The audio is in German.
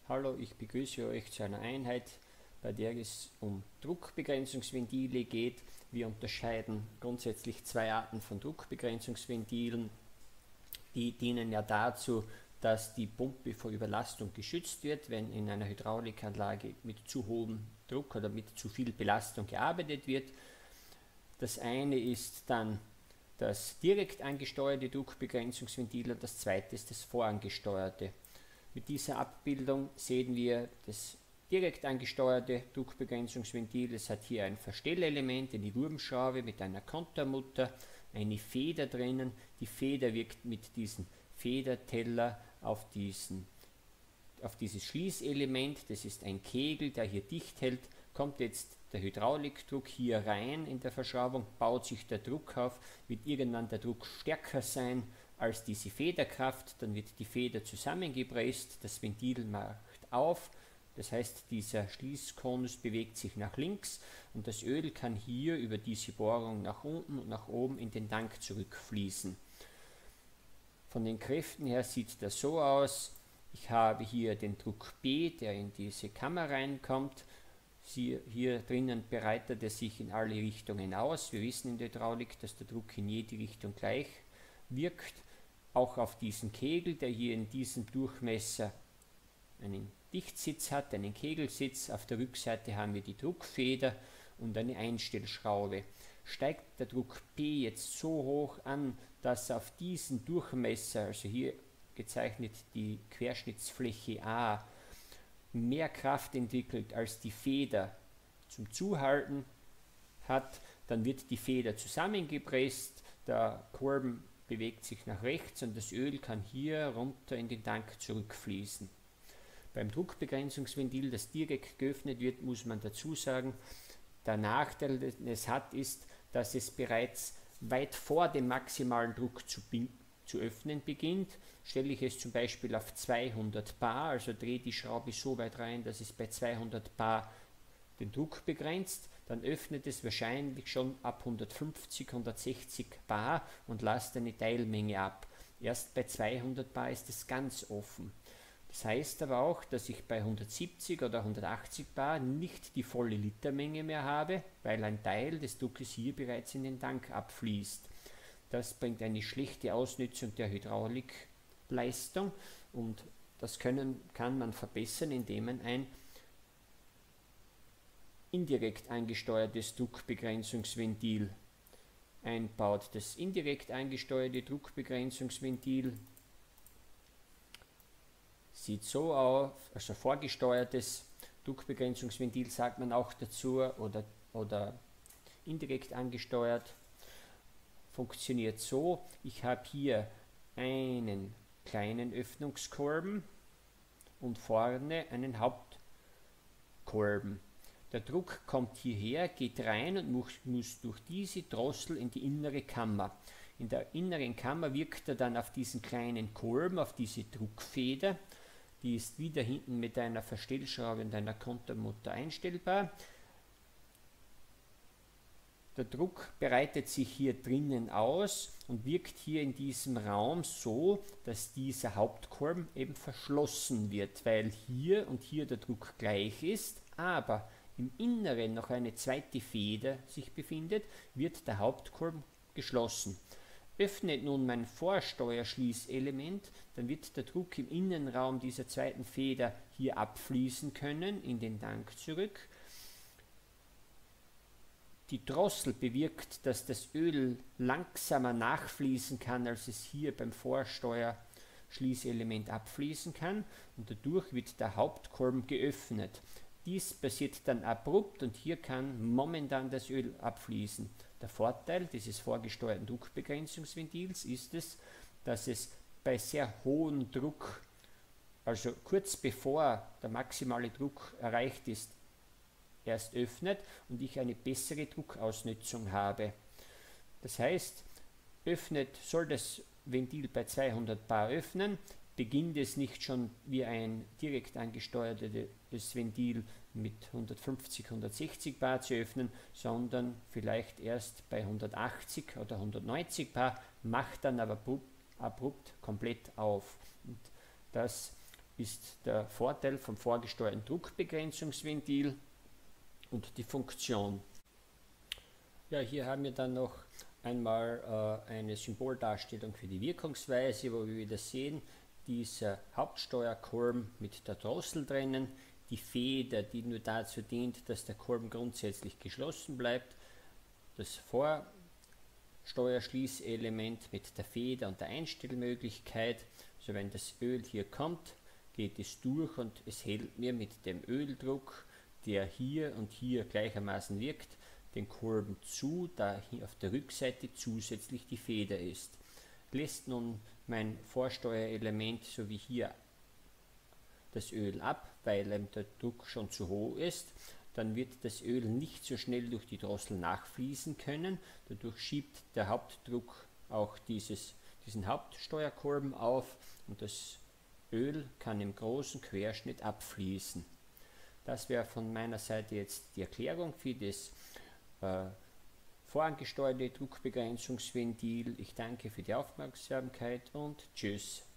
Hallo, ich begrüße euch zu einer Einheit, bei der es um Druckbegrenzungsventile geht. Wir unterscheiden grundsätzlich zwei Arten von Druckbegrenzungsventilen. Die dienen ja dazu, dass die Pumpe vor Überlastung geschützt wird, wenn in einer Hydraulikanlage mit zu hohem Druck oder mit zu viel Belastung gearbeitet wird. Das eine ist dann das direkt angesteuerte Druckbegrenzungsventil und das zweite ist das vorangesteuerte. Mit dieser Abbildung sehen wir das direkt angesteuerte Druckbegrenzungsventil. Es hat hier ein Verstellelement, eine Wurmschraube mit einer Kontermutter, eine Feder drinnen. Die Feder wirkt mit diesem Federteller auf dieses Schließelement. Das ist ein Kegel, der hier dicht hält. Kommt jetzt der Hydraulikdruck hier rein in der Verschraubung, baut sich der Druck auf, wird irgendwann der Druck stärker sein als diese Federkraft, dann wird die Feder zusammengepresst, das Ventil macht auf, das heißt dieser Schließkonus bewegt sich nach links und das Öl kann hier über diese Bohrung nach unten und nach oben in den Tank zurückfließen. Von den Kräften her sieht das so aus, ich habe hier den Druck B, der in diese Kammer reinkommt. Hier drinnen breitet er sich in alle Richtungen aus. Wir wissen in der Hydraulik, dass der Druck in jede Richtung gleich wirkt. Auch auf diesen Kegel, der hier in diesem Durchmesser einen Dichtsitz hat, einen Kegelsitz. Auf der Rückseite haben wir die Druckfeder und eine Einstellschraube. Steigt der Druck P jetzt so hoch an, dass auf diesen Durchmesser, also hier gezeichnet die Querschnittsfläche A, mehr Kraft entwickelt als die Feder zum Zuhalten hat, dann wird die Feder zusammengepresst, der Kolben bewegt sich nach rechts und das Öl kann hier runter in den Tank zurückfließen. Beim Druckbegrenzungsventil, das direkt geöffnet wird, muss man dazu sagen, der Nachteil, den es hat, ist, dass es bereits weit vor dem maximalen Druck zu öffnen beginnt. Stelle ich es zum Beispiel auf 200 bar, also drehe die Schraube so weit rein, dass es bei 200 bar den Druck begrenzt, dann öffnet es wahrscheinlich schon ab 150, 160 bar und lasst eine Teilmenge ab. Erst bei 200 bar ist es ganz offen. Das heißt aber auch, dass ich bei 170 oder 180 bar nicht die volle Litermenge mehr habe, weil ein Teil des Druckes hier bereits in den Tank abfließt. Das bringt eine schlechte Ausnutzung der Hydraulikleistung und das kann man verbessern, indem man ein indirekt angesteuertes Druckbegrenzungsventil einbaut. Das indirekt angesteuerte Druckbegrenzungsventil sieht so aus, also vorgesteuertes Druckbegrenzungsventil sagt man auch dazu oder indirekt angesteuert. Funktioniert so, ich habe hier einen kleinen Öffnungskolben und vorne einen Hauptkolben. Der Druck kommt hierher, geht rein und muss durch diese Drossel in die innere Kammer. In der inneren Kammer wirkt er dann auf diesen kleinen Kolben, auf diese Druckfeder. Die ist wieder hinten mit einer Verstellschraube und einer Kontermutter einstellbar. Der Druck breitet sich hier drinnen aus und wirkt hier in diesem Raum so, dass dieser Hauptkolben eben verschlossen wird, weil hier und hier der Druck gleich ist, aber im Inneren noch eine zweite Feder sich befindet, wird der Hauptkolben geschlossen. Öffnet nun mein Vorsteuerschließelement, dann wird der Druck im Innenraum dieser zweiten Feder hier abfließen können, in den Tank zurück. Die Drossel bewirkt, dass das Öl langsamer nachfließen kann, als es hier beim Vorsteuerschließelement abfließen kann und dadurch wird der Hauptkolben geöffnet. Dies passiert dann abrupt und hier kann momentan das Öl abfließen. Der Vorteil dieses vorgesteuerten Druckbegrenzungsventils ist es, dass es bei sehr hohem Druck, also kurz bevor der maximale Druck erreicht ist, erst öffnet und ich eine bessere Druckausnutzung habe. Das heißt, soll das Ventil bei 200 bar öffnen, beginnt es nicht schon wie ein direkt angesteuertes Ventil mit 150, 160 bar zu öffnen, sondern vielleicht erst bei 180 oder 190 bar, macht dann aber abrupt komplett auf. Und das ist der Vorteil vom vorgesteuerten Druckbegrenzungsventil und die Funktion. Ja, hier haben wir dann noch einmal eine Symboldarstellung für die Wirkungsweise, wo wir wieder sehen, dieser Hauptsteuerkolben mit der Drossel drinnen, die Feder, die nur dazu dient, dass der Kolben grundsätzlich geschlossen bleibt, das Vorsteuerschließelement mit der Feder und der Einstellmöglichkeit. Also wenn das Öl hier kommt, geht es durch und es hält mir mit dem Öldruck, der hier und hier gleichermaßen wirkt, den Kolben zu, da hier auf der Rückseite zusätzlich die Feder ist. Lässt nun mein Vorsteuerelement, so wie hier, das Öl ab, weil der Druck schon zu hoch ist, dann wird das Öl nicht so schnell durch die Drossel nachfließen können. Dadurch schiebt der Hauptdruck auch diesen Hauptsteuerkolben auf und das Öl kann im großen Querschnitt abfließen. Das wäre von meiner Seite jetzt die Erklärung für das vorangesteuerte Druckbegrenzungsventil. Ich danke für die Aufmerksamkeit und tschüss.